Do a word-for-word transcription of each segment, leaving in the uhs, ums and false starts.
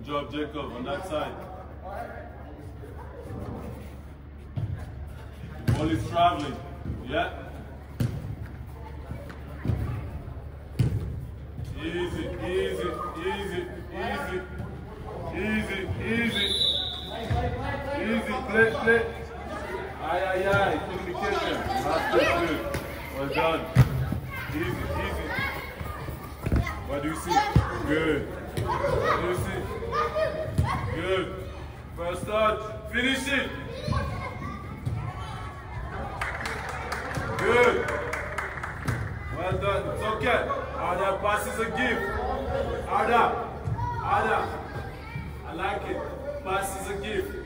Good job, Jacob, on that side. The ball is traveling. Yeah. Easy, easy, easy, easy, easy, easy. Easy, play, play. Aye, aye, aye. Communication. That's good. Well done. Easy, easy. What do you see? Good. What do you see? Good. First touch. Finish it. Good. Well done. It's okay. Ada, pass is a gift. Ada. Ada. I like it. Pass is a gift.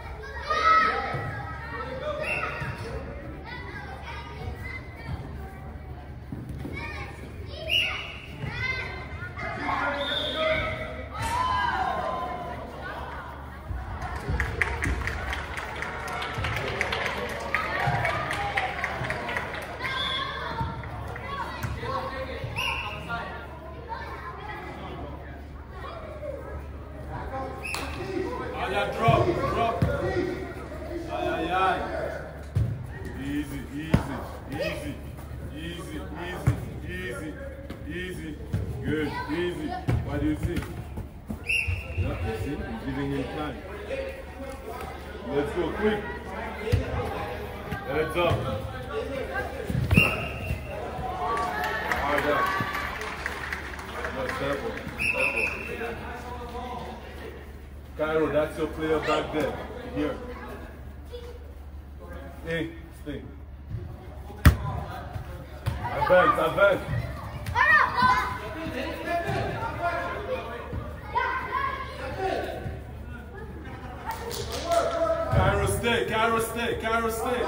Drop, drop. Aye, aye, aye. Easy, easy, easy, easy, easy, easy, easy. Good, easy. What do you see? Yeah, see? He's giving him time. Let's go, quick. Heads up. Hard up. No, stable, stable. Cairo, that's your player back there. Here. Stay, stay. Advance, advance. Cairo, stay, Cairo, stay, Cairo, stay.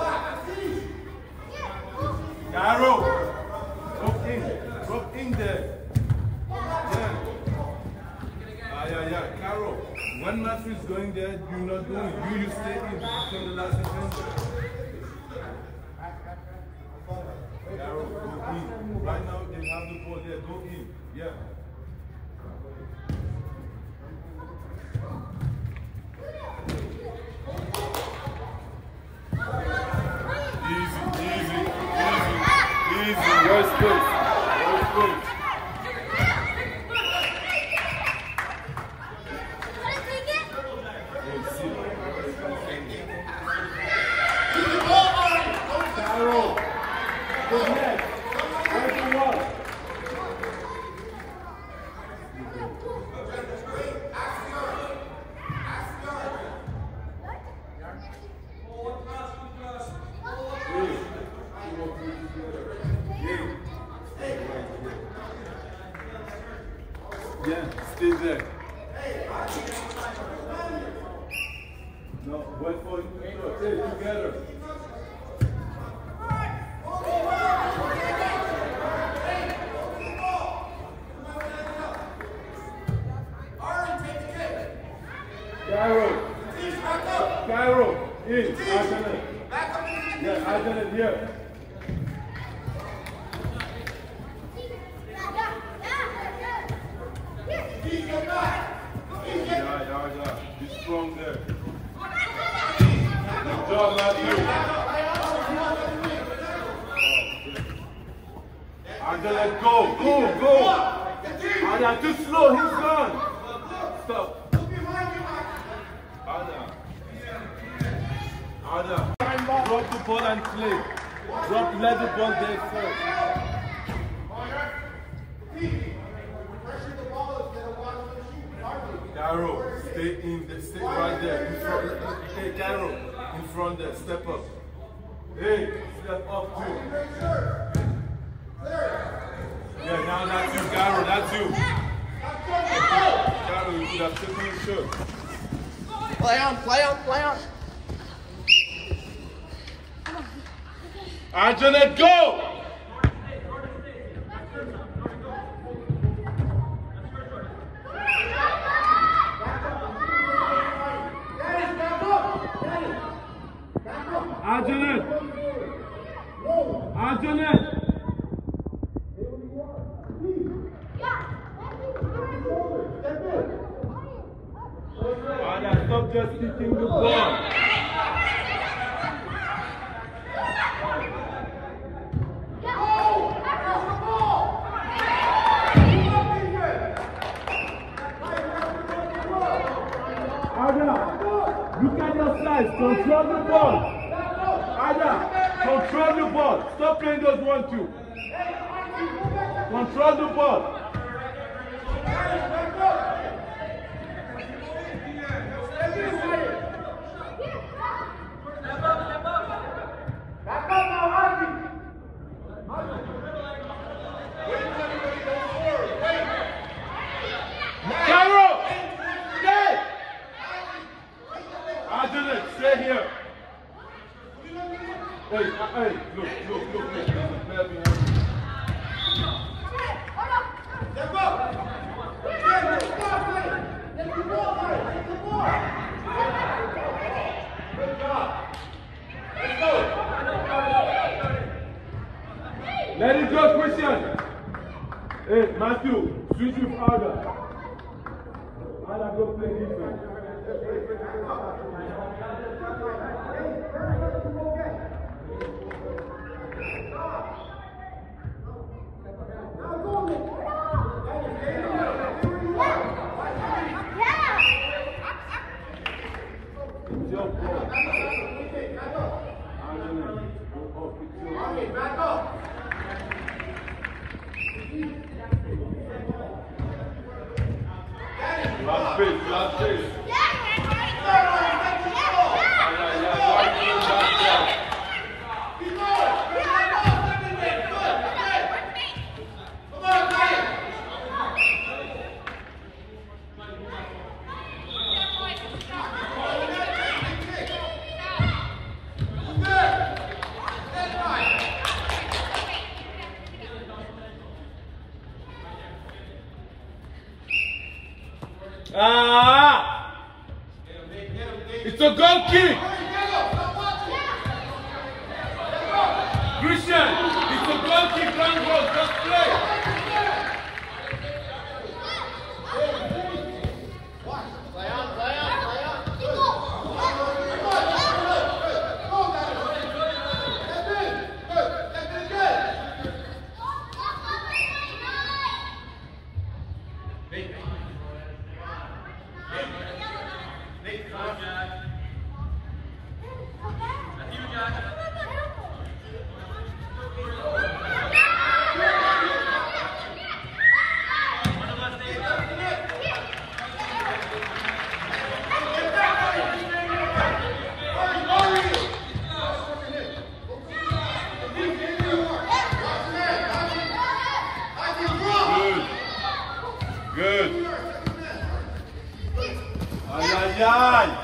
Cairo, drop in, drop in there. Yeah. Ah, yeah, yeah, Cairo. When Matthew is going there, you're not going. You, you stay in from the last defender. Carol, go in. Right now, they have the ball there. Go in. Yeah. Easy, easy, easy, easy. Where's space? Where's space? Yeah, stay there. No, wait for you to go. Stay together. Cairo. Cairo. In. Alternate. Yeah, alternate here. Yeah, yeah, yeah. Be strong there. Good job, Matthew. Angela, go, go, go. Ada, too slow, he's gone. Stop. Ada. Ada. Drop the ball and play. Drop, let the ball there first. Carol, stay in, the, stay right there, in front. Hey, Carol, in front there, step up. Hey, step up too. Yeah, now that's you, Carol, that's you. Carol, you could have taken your shirt. Play on, play on, play on. Arjun, go! Arjun! Arjun! kicking the ball. Ada, look at your size. Control the ball. Ada, control the ball. Stop playing those one two. Control the ball. Stay here. Hey, hey, look, look, look, look. There's a player behind you. Step up. Good job. Let's go. Let it go, Christian. Hey, Matthew, switch with Ada. Ada, go play defense. Last pitch, last pitch. Ah! It's a goal kick! Christian, it's a goal kick, long goal, just play! Play on, play on, play on! Good. Ay, ay, ay.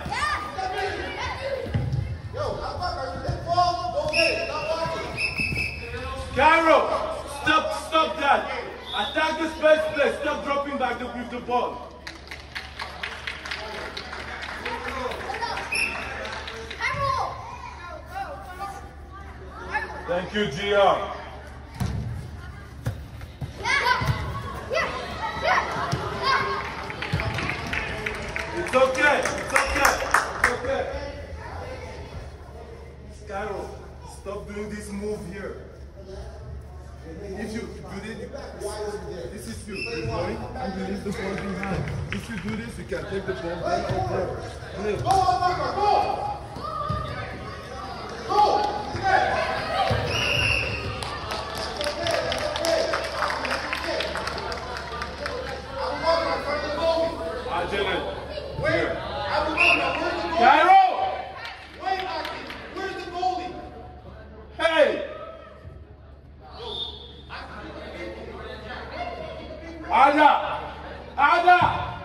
Caro, stop, stop that. Attack the space play. Stop dropping back the, with the ball. Thank you, G R. It's okay, it's okay, it's okay. Skyro, stop doing this move here. If you do this, this is you. You're going and you leave the ball behind. If you do this, you can take the ball back over. Play. Go, Marco, go! Go! Where? Cairo! Wait, Aki. Where's the goalie? Hey! Ada! Ada!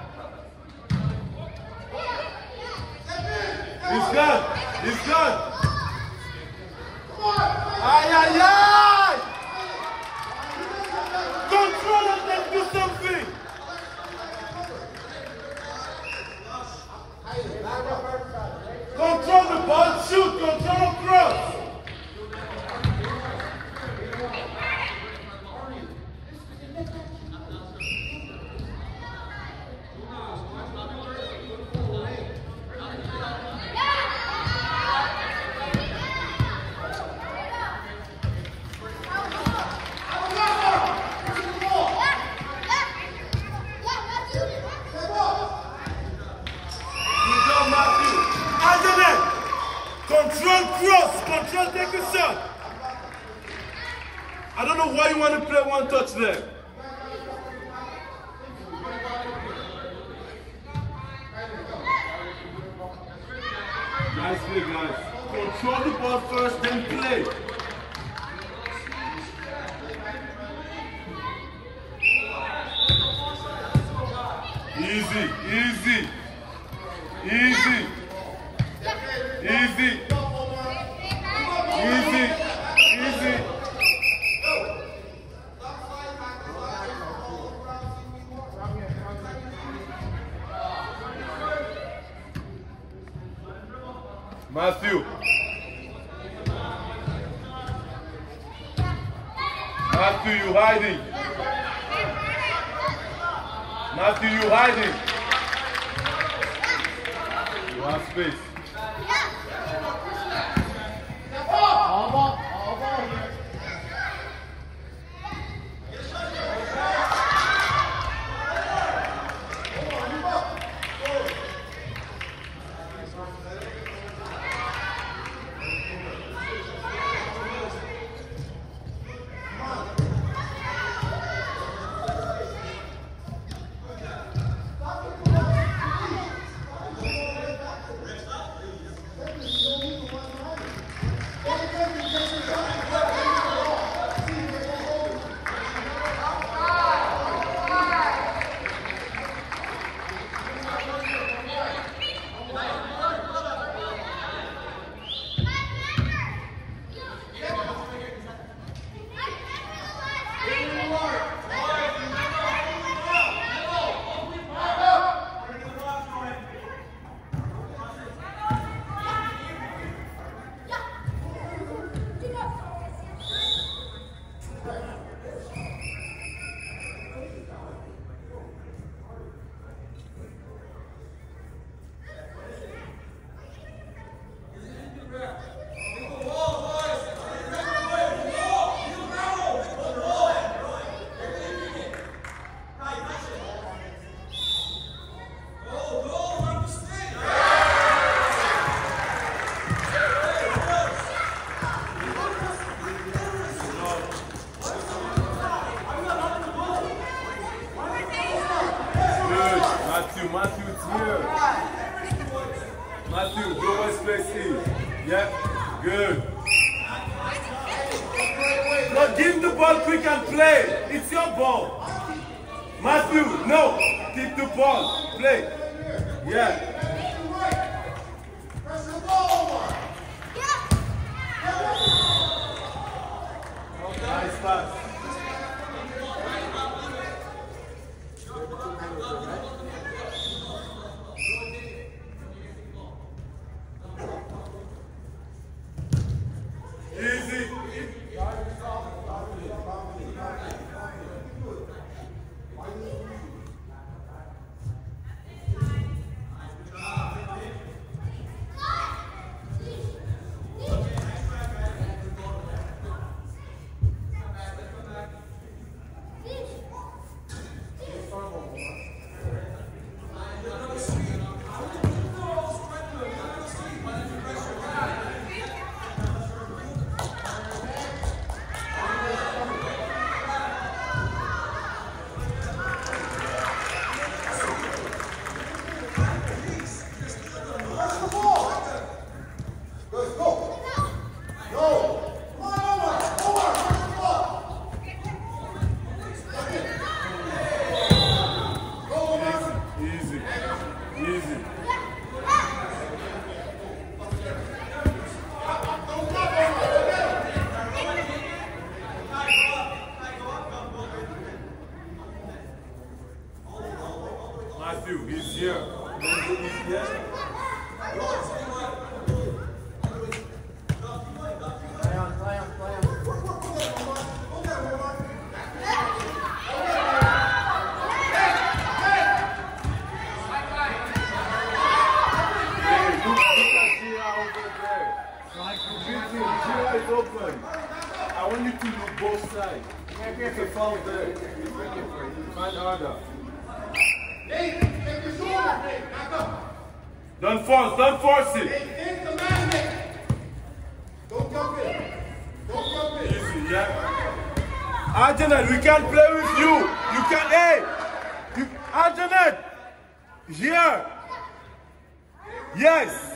He's gone! He's gone! Ay, ay, ay! Control and then do something! Control the ball, shoot, control cross. I don't know why you want to play one touch there. Nice play, guys. Control the ball first, then play. Easy, easy, easy, easy, easy, easy. Matthew. Matthew, you hiding. Matthew, you hiding. You have space. All ball, all ball. Matthew, it's here. Matthew, go west place is. Yeah, good. No, give the ball quick and play. It's your ball. Matthew, no. Keep the ball. Play. Yeah. Nice pass. Easy. Matthew, he's here. He's here. Play on, play on, play on. Hey, look, look at Gira over there. Like, Gira is open. I want you to look both sides. It's a foul there. Find harder. Nate, take your shoulder, Nate. Back up. Don't force, don't force it. Nate, take the man, Nate. Don't jump in. Don't jump in. Easy, yeah. Anjanette, we can't play with you. You can't, hey! You, Anjanette! Here! Yes!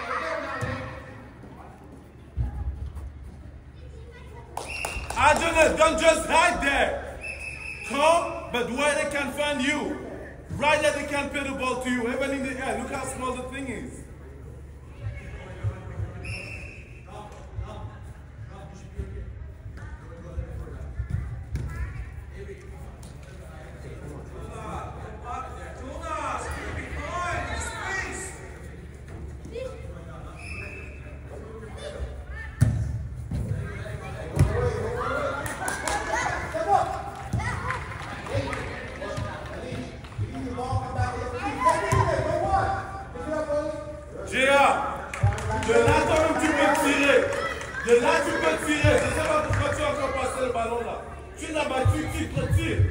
Anjanette, don't just hide there. Come, but where they can find you. Right there they can play the ball to you, even in the air. Look how small the thing is. De là, toi-même, tu peux tirer. De là, tu peux tirer. Je ne sais pas pourquoi tu as encore passé le ballon là. Tu l'as battu, tu tires.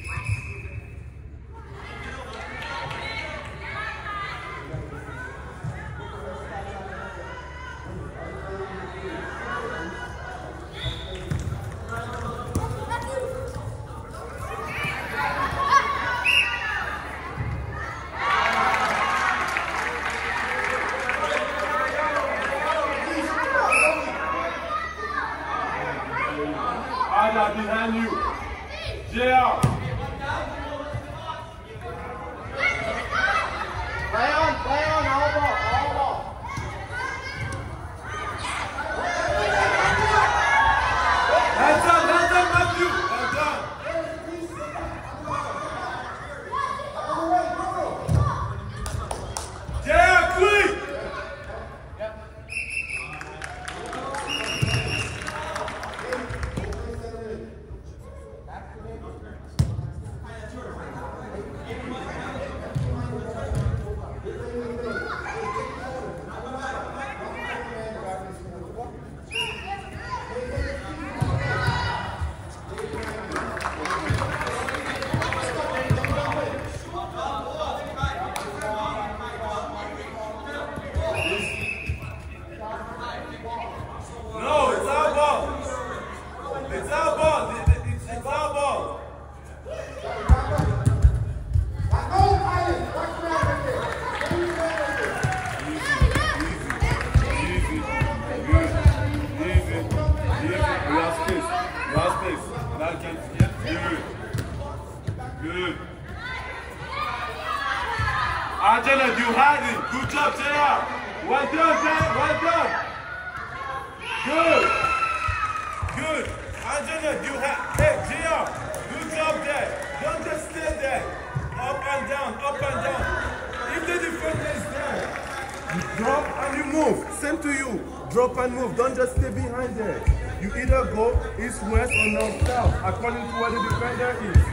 Behind you. J R. Play on, play on, all ball, all ball. Hands up, hands up, Matthew. Hands up. J R, quick. Anjanette, you had it. Good job, J R. Well done, J R. Well done. Good. Good. Anjanette, you had. Hey, J R. Good job there. Don't just stay there. Up and down, up and down. If the defender is there, you drop and you move. Same to you. Drop and move. Don't just stay behind there. You either go east, west, or north, south, according to where the defender is.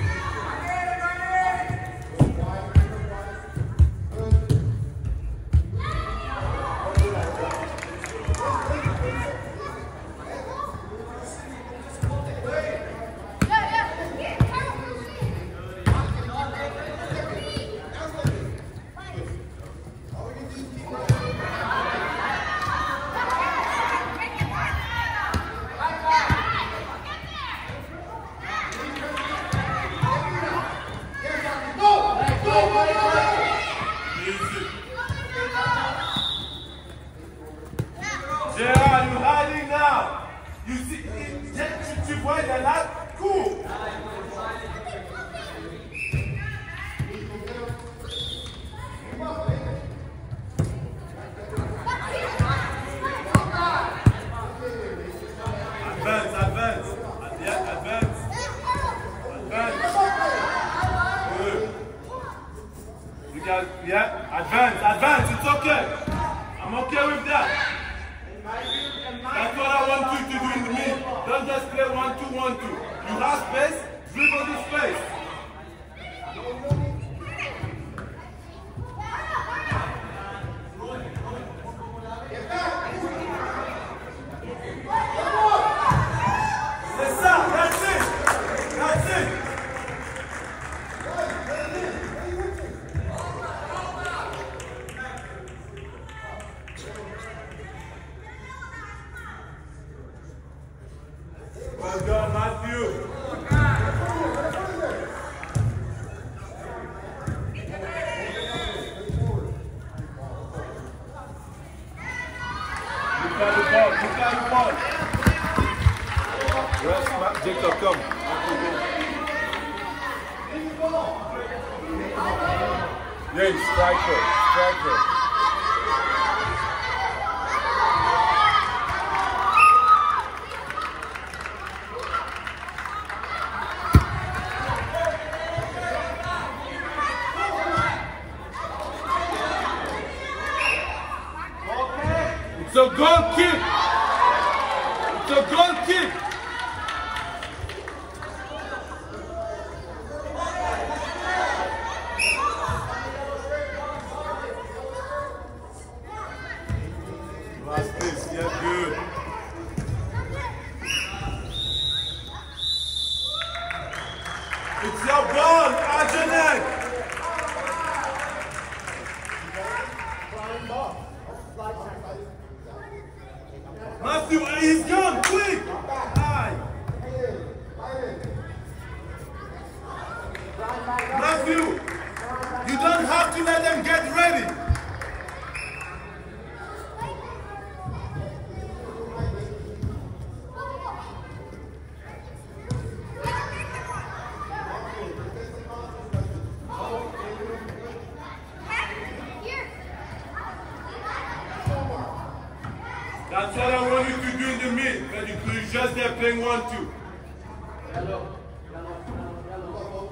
Yeah, advance, advance, it's okay. I'm okay with that. That's what I want you to do in the middle. Don't just play one, two, one, two. You have space, dribble the space. C'est ça, that's it. That's it. Well done, Matthew. Yes, Jacob, come. Yes, striker, striker. It's a goal kick. It's a goal kick. Last this, yeah, good. It's your ball, Arjun. Matthew, he's gone, quick! Aye. Matthew, you don't have to let them get ready. That's what I want you to do in the mid, but you could just there playing one, two. Yellow. Yellow. Yellow.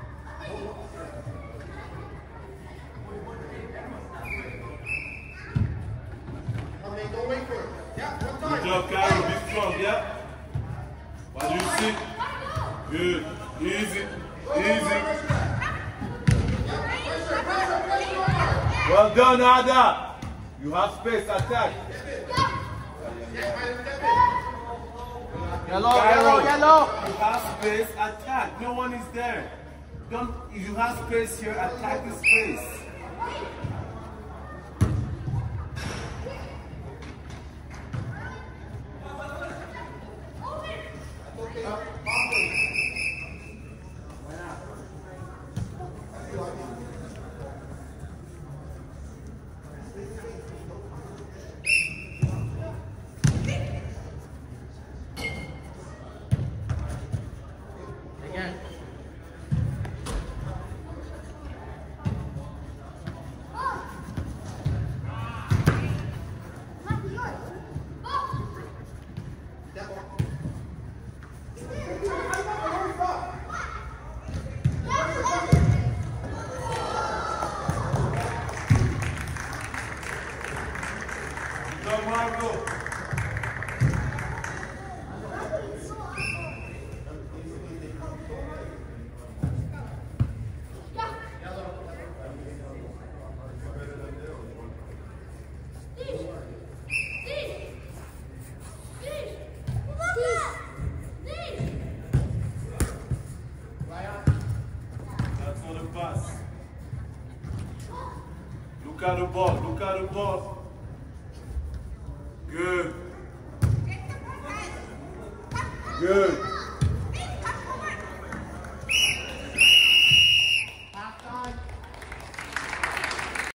Come in, go wait for it. Yeah, one time. Good job, Kyle. Be strong, yeah? What do you see? Good. Easy. Easy. Well done, Ada. You have space, attack. Yellow, yellow, yellow. You have space, attack. No one is there. Don't. You have space here. Attack the space. Look at the ball, look at the ball. Good. Good.